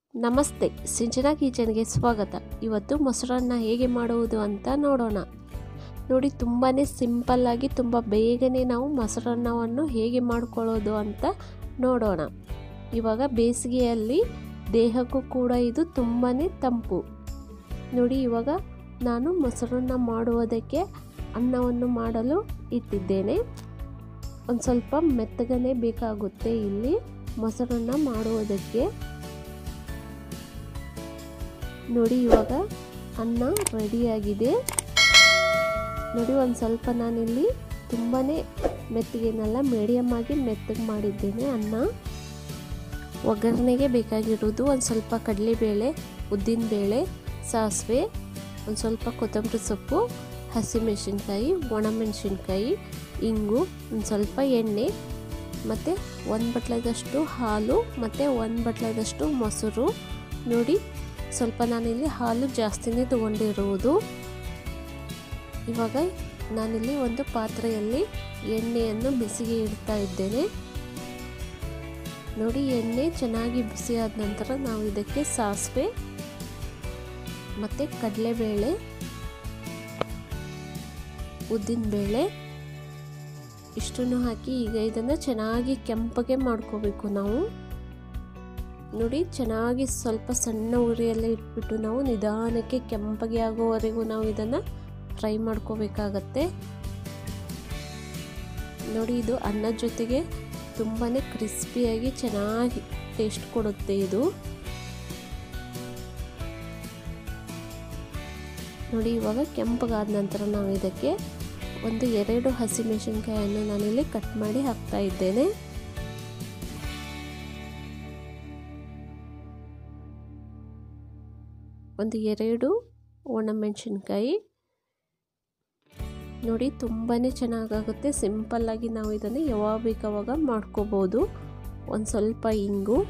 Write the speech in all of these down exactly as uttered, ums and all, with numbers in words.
ನಮಸ್ತೆ, ಸಿಂಚನಾ ಕಿಚನ್ಗೆ ಸ್ವಾಗತ. ಇವತ್ತು ಮೊಸರನ್ನ ಹೇಗೆ ಮಾಡುವುದು ಅಂತ ನೋಡೋಣ. ನೋಡಿ, ತುಂಬಾ ಸಿಂಪಲ್ಲಾಗಿ ತುಂಬ ಬೇಗನೆ ನಾವು ಮೊಸರನ್ನವನ್ನು ಹೇಗೆ ಮಾಡ್ಕೊಳ್ಳೋದು ಅಂತ ನೋಡೋಣ. ಇವಾಗ ಬೇಸಿಗೆಯಲ್ಲಿ ದೇಹಕ್ಕೂ ಕೂಡ ಇದು ತುಂಬಾ ತಂಪು. ನೋಡಿ, ಇವಾಗ ನಾನು ಮೊಸರನ್ನ ಮಾಡುವುದಕ್ಕೆ ಅನ್ನವನ್ನು ಮಾಡಲು ಇಟ್ಟಿದ್ದೇನೆ. ಒಂದು ಸ್ವಲ್ಪ ಮೆತ್ತಗನೆ ಬೇಕಾಗುತ್ತೆ ಇಲ್ಲಿ ಮೊಸರನ್ನ ಮಾಡುವುದಕ್ಕೆ. ನೋಡಿ, ಇವಾಗ ಅನ್ನ ರೆಡಿಯಾಗಿದೆ. ನೋಡಿ, ಒಂದು ಸ್ವಲ್ಪ ನಾನಿಲ್ಲಿ ತುಂಬಾ ಮೆತ್ತಗೇನಲ್ಲ, ಮೀಡಿಯಮ್ ಆಗಿ ಮೆತ್ತಗೆ ಮಾಡಿದ್ದೇನೆ ಅನ್ನ. ಒಗ್ಗರಣೆಗೆ ಬೇಕಾಗಿರೋದು ಒಂದು ಸ್ವಲ್ಪ ಕಡಲೆಬೇಳೆ, ಉದ್ದಿನಬೇಳೆ, ಸಾಸಿವೆ, ಒಂದು ಸ್ವಲ್ಪ ಕೊತ್ತಂಬರಿ ಸೊಪ್ಪು, ಹಸಿಮೆಣಸಿನ್ಕಾಯಿ, ಒಣಮೆಣಸಿನ್ಕಾಯಿ, ಇಂಗು, ಒಂದು ಸ್ವಲ್ಪ ಎಣ್ಣೆ ಮತ್ತು ಒಂದು ಬಟ್ಲದಷ್ಟು ಹಾಲು ಮತ್ತು ಒಂದು ಬಟ್ಲದಷ್ಟು ಮೊಸರು. ನೋಡಿ, ಸ್ವಲ್ಪ ನಾನಿಲ್ಲಿ ಹಾಲು ಜಾಸ್ತಿನೇ ತೊಗೊಂಡಿರುವುದು. ಇವಾಗ ನಾನಿಲ್ಲಿ ಒಂದು ಪಾತ್ರೆಯಲ್ಲಿ ಎಣ್ಣೆಯನ್ನು ಬಿಸಿಗೆ ಇಡ್ತಾ ಇದ್ದೇನೆ. ನೋಡಿ, ಎಣ್ಣೆ ಚೆನ್ನಾಗಿ ಬಿಸಿಯಾದ ನಂತರ ನಾವು ಇದಕ್ಕೆ ಸಾಸಿವೆ ಮತ್ತು ಕಡಲೆಬೇಳೆ, ಉದ್ದಿನಬೇಳೆ ಇಷ್ಟನ್ನು ಹಾಕಿ ಈಗ ಇದನ್ನು ಚೆನ್ನಾಗಿ ಕೆಂಪಗೆ ಮಾಡ್ಕೋಬೇಕು ನಾವು. ನೋಡಿ, ಚೆನ್ನಾಗಿ ಸ್ವಲ್ಪ ಸಣ್ಣ ಉರಿಯಲ್ಲೇ ಇಟ್ಬಿಟ್ಟು ನಾವು ನಿಧಾನಕ್ಕೆ ಕೆಂಪಗೆ ಆಗೋವರೆಗೂ ನಾವು ಇದನ್ನು ಫ್ರೈ ಮಾಡ್ಕೋಬೇಕಾಗತ್ತೆ. ನೋಡಿ, ಇದು ಅನ್ನದ ಜೊತೆಗೆ ತುಂಬಾ ಕ್ರಿಸ್ಪಿಯಾಗಿ ಚೆನ್ನಾಗಿ ಟೇಸ್ಟ್ ಕೊಡುತ್ತೆ ಇದು. ನೋಡಿ, ಇವಾಗ ಕೆಂಪಗಾದ ನಂತರ ನಾವು ಇದಕ್ಕೆ ಒಂದು ಎರಡು ಹಸಿಮೆಣಸಿನ್ಕಾಯನ್ನು ನಾನಿಲ್ಲಿ ಕಟ್ ಮಾಡಿ ಹಾಕ್ತಾ ಇದ್ದೇನೆ. ಒಂದು ಎರಡು ಒಣಮೆಣಸಿನ್ಕಾಯಿ. ನೋಡಿ, ತುಂಬಾ ಚೆನ್ನಾಗಾಗುತ್ತೆ. ಸಿಂಪಲ್ಲಾಗಿ ನಾವು ಇದನ್ನು ಯಾವಾಗ ಬೇಕಾವಾಗ ಮಾಡ್ಕೋಬೋದು. ಒಂದು ಸ್ವಲ್ಪ ಇಂಗು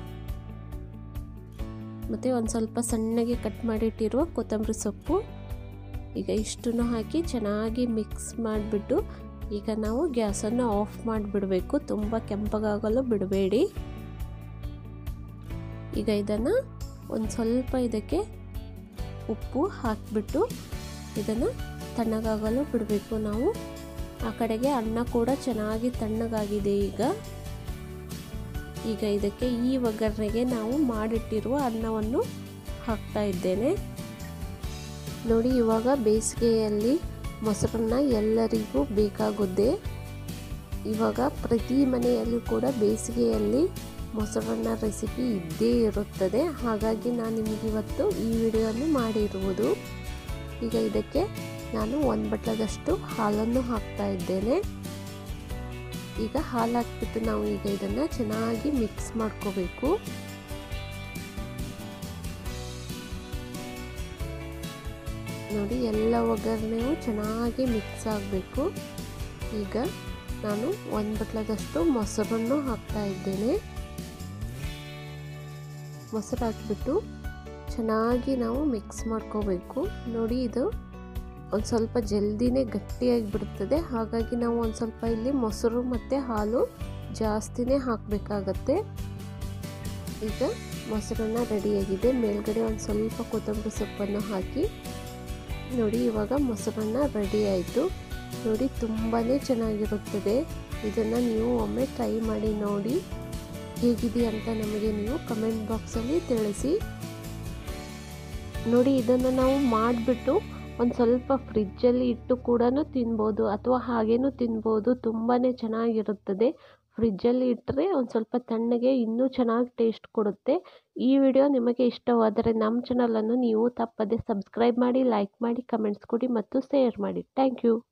ಮತ್ತು ಒಂದು ಸ್ವಲ್ಪ ಸಣ್ಣಗೆ ಕಟ್ ಮಾಡಿಟ್ಟಿರುವ ಕೊತ್ತಂಬರಿ ಸೊಪ್ಪು. ಈಗ ಇಷ್ಟನ್ನು ಹಾಕಿ ಚೆನ್ನಾಗಿ ಮಿಕ್ಸ್ ಮಾಡಿಬಿಟ್ಟು ಈಗ ನಾವು ಗ್ಯಾಸನ್ನು ಆಫ್ ಮಾಡಿಬಿಡಬೇಕು. ತುಂಬ ಕೆಂಪಗಾಗಲು ಬಿಡಬೇಡಿ. ಈಗ ಇದನ್ನು ಒಂದು ಸ್ವಲ್ಪ ಇದಕ್ಕೆ ಉಪ್ಪು ಹಾಕಿಬಿಟ್ಟು ಇದನ್ನು ತಣ್ಣಗಾಗಲು ಬಿಡಬೇಕು ನಾವು. ಆ ಕಡೆಗೆ ಅನ್ನ ಕೂಡ ಚೆನ್ನಾಗಿ ತಣ್ಣಗಾಗಿದೆ. ಈಗ ಈಗ ಇದಕ್ಕೆ ಈ ಒಗ್ಗರಣೆಗೆ ನಾವು ಮಾಡಿಟ್ಟಿರುವ ಅನ್ನವನ್ನು ಹಾಕ್ತಾ ಇದ್ದೇನೆ. ನೋಡಿ, ಇವಾಗ ಬೇಸಿಗೆಯಲ್ಲಿ ಮೊಸರನ್ನ ಎಲ್ಲರಿಗೂ ಬೇಕಾಗುತ್ತದೆ. ಇವಾಗ ಪ್ರತಿ ಮನೆಯಲ್ಲೂ ಕೂಡ ಬೇಸಿಗೆಯಲ್ಲಿ ಮೊಸರನ್ನ ರೆಸಿಪಿ ಇದ್ದೇ ಇರುತ್ತದೆ. ಹಾಗಾಗಿ ನಾನು ನಿಮಗಿವತ್ತು ಈ ವಿಡಿಯೋವನ್ನು ಮಾಡಿರುವುದು. ಈಗ ಇದಕ್ಕೆ ನಾನು ಒಂದು ಬಟ್ಲದಷ್ಟು ಹಾಲನ್ನು ಹಾಕ್ತಾ ಇದ್ದೇನೆ. ಈಗ ಹಾಲು ಹಾಕ್ಬಿಟ್ಟು ನಾವು ಈಗ ಇದನ್ನು ಚೆನ್ನಾಗಿ ಮಿಕ್ಸ್ ಮಾಡ್ಕೋಬೇಕು. ನೋಡಿ, ಎಲ್ಲ ಒಗ್ಗರಣೆಯು ಚೆನ್ನಾಗಿ ಮಿಕ್ಸ್ ಆಗಬೇಕು. ಈಗ ನಾನು ಒಂದು ಬಟ್ಲದಷ್ಟು ಮೊಸರನ್ನು ಹಾಕ್ತಾ ಇದ್ದೇನೆ. ಮೊಸರು ಹಾಕಿಬಿಟ್ಟು ಚೆನ್ನಾಗಿ ನಾವು ಮಿಕ್ಸ್ ಮಾಡ್ಕೋಬೇಕು. ನೋಡಿ, ಇದು ಒಂದು ಸ್ವಲ್ಪ ಜಲ್ದಿನೇ ಗಟ್ಟಿಯಾಗಿ ಬಿಡುತ್ತದೆ. ಹಾಗಾಗಿ ನಾವು ಒಂದು ಸ್ವಲ್ಪ ಇಲ್ಲಿ ಮೊಸರು ಮತ್ತು ಹಾಲು ಜಾಸ್ತಿನೇ ಹಾಕಬೇಕಾಗತ್ತೆ. ಈಗ ಮೊಸರನ್ನ ರೆಡಿಯಾಗಿದೆ. ಮೇಲ್ಗಡೆ ಒಂದು ಸ್ವಲ್ಪ ಕೊತ್ತಂಬರಿ ಸೊಪ್ಪನ್ನು ಹಾಕಿ ನೋಡಿ, ಇವಾಗ ಮೊಸರನ್ನ ರೆಡಿ ಆಯಿತು. ನೋಡಿ, ತುಂಬಾ ಚೆನ್ನಾಗಿರುತ್ತದೆ. ಇದನ್ನು ನೀವು ಒಮ್ಮೆ ಟ್ರೈ ಮಾಡಿ ನೋಡಿ ಹೇಗಿದೆ ಅಂತ ನಮಗೆ ನೀವು ಕಮೆಂಟ್ ಬಾಕ್ಸಲ್ಲಿ ತಿಳಿಸಿ. ನೋಡಿ, ಇದನ್ನು ನಾವು ಮಾಡಿಬಿಟ್ಟು ಒಂದು ಸ್ವಲ್ಪ ಫ್ರಿಜ್ಜಲ್ಲಿ ಇಟ್ಟು ಕೂಡ ತಿನ್ಬೋದು ಅಥವಾ ಹಾಗೇನೂ ತಿನ್ಬೋದು. ತುಂಬಾ ಚೆನ್ನಾಗಿರುತ್ತದೆ. ಫ್ರಿಜ್ಜಲ್ಲಿ ಇಟ್ಟರೆ ಒಂದು ಸ್ವಲ್ಪ ತಣ್ಣಗೆ ಇನ್ನೂ ಚೆನ್ನಾಗಿ ಟೇಸ್ಟ್ ಕೊಡುತ್ತೆ. ಈ ವಿಡಿಯೋ ನಿಮಗೆ ಇಷ್ಟವಾದರೆ ನಮ್ಮ ಚಾನಲನ್ನು ನೀವು ತಪ್ಪದೆ ಸಬ್ಸ್ಕ್ರೈಬ್ ಮಾಡಿ, ಲೈಕ್ ಮಾಡಿ, ಕಮೆಂಟ್ಸ್ ಕೊಡಿ ಮತ್ತು ಶೇರ್ ಮಾಡಿ. Thank you.